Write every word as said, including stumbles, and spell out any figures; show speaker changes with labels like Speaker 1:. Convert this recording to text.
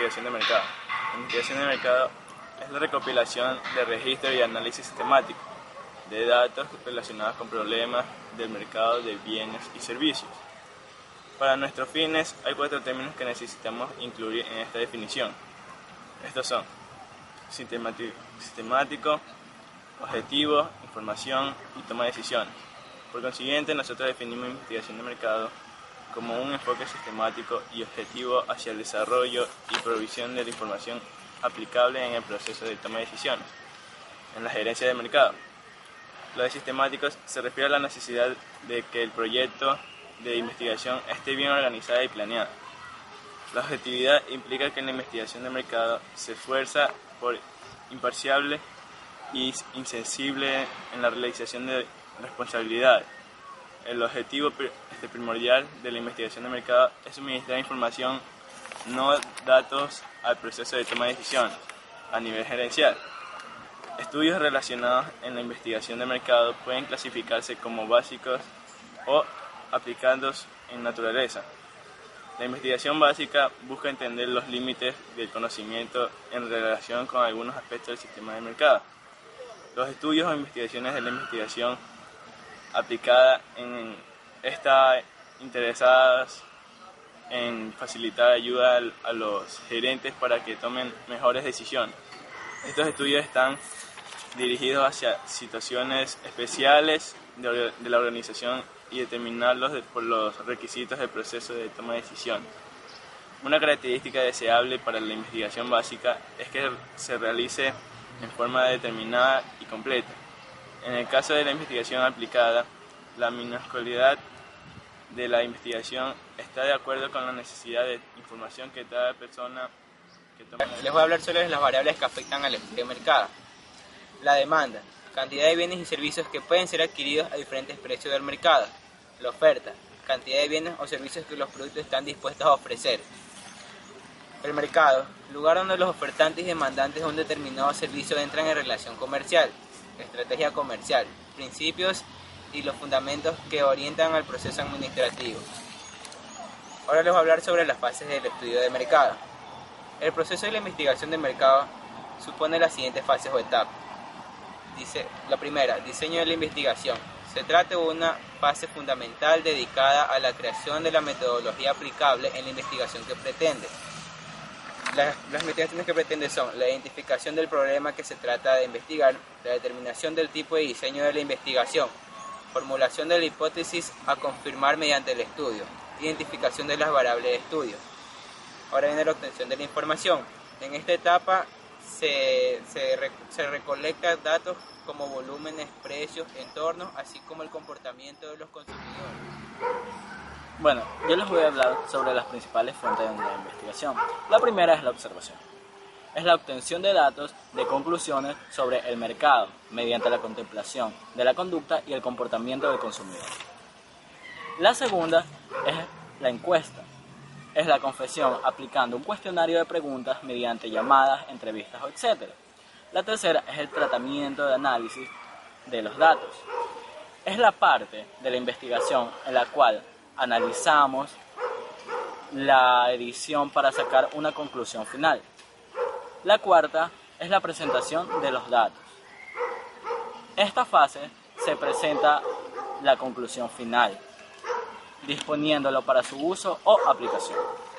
Speaker 1: investigación de mercado. La investigación de mercado es la recopilación de registro y análisis sistemático de datos relacionados con problemas del mercado de bienes y servicios. Para nuestros fines hay cuatro términos que necesitamos incluir en esta definición. Estos son sistemático, sistemático objetivo, información y toma de decisiones. Por consiguiente, nosotros definimos investigación de mercado como un enfoque sistemático y objetivo hacia el desarrollo y provisión de la información aplicable en el proceso de toma de decisiones, en la gerencia de mercado. Lo de sistemáticos se refiere a la necesidad de que el proyecto de investigación esté bien organizado y planeado. La objetividad implica que la investigación de mercado se esfuerza por imparcial y insensible en la realización de responsabilidades. El objetivo primordial de la investigación de mercado es suministrar información, no datos, al proceso de toma de decisiones a nivel gerencial. Estudios relacionados en la investigación de mercado pueden clasificarse como básicos o aplicados en naturaleza. La investigación básica busca entender los límites del conocimiento en relación con algunos aspectos del sistema de mercado. Los estudios o investigaciones de la investigación aplicada en está interesadas en facilitar ayuda a los gerentes para que tomen mejores decisiones. Estos estudios están dirigidos hacia situaciones especiales de, de la organización y determinarlos de, por los requisitos del proceso de toma de decisión. Una característica deseable para la investigación básica es que se realice en forma determinada y completa. En el caso de la investigación aplicada, la minusculidad de la investigación está de acuerdo con la necesidad de información que cada persona que toma.
Speaker 2: Les voy a hablar sobre las variables que afectan al estudio de mercado. La demanda, cantidad de bienes y servicios que pueden ser adquiridos a diferentes precios del mercado. La oferta, cantidad de bienes o servicios que los productos están dispuestos a ofrecer. El mercado, lugar donde los ofertantes y demandantes de un determinado servicio entran en relación comercial. Estrategia comercial, principios y los fundamentos que orientan al proceso administrativo. Ahora les voy a hablar sobre las fases del estudio de mercado. El proceso de la investigación de mercado supone las siguientes fases o etapas. Dice, la primera, diseño de la investigación. Se trata de una fase fundamental dedicada a la creación de la metodología aplicable en la investigación que pretende. Las, las investigaciones que pretende son la identificación del problema que se trata de investigar, la determinación del tipo de diseño de la investigación, formulación de la hipótesis a confirmar mediante el estudio, identificación de las variables de estudio. Ahora viene la obtención de la información. En esta etapa se, se, se recolectan datos como volúmenes, precios, entornos, así como el comportamiento de los consumidores.
Speaker 3: Bueno, yo les voy a hablar sobre las principales fuentes de la investigación. La primera es la observación. Es la obtención de datos de conclusiones sobre el mercado mediante la contemplación de la conducta y el comportamiento del consumidor. La segunda es la encuesta. Es la confesión aplicando un cuestionario de preguntas mediante llamadas, entrevistas, etcétera. La tercera es el tratamiento de análisis de los datos. Es la parte de la investigación en la cual analizamos la edición para sacar una conclusión final. La cuarta es la presentación de los datos. Esta fase se presenta la conclusión final, disponiéndolo para su uso o aplicación.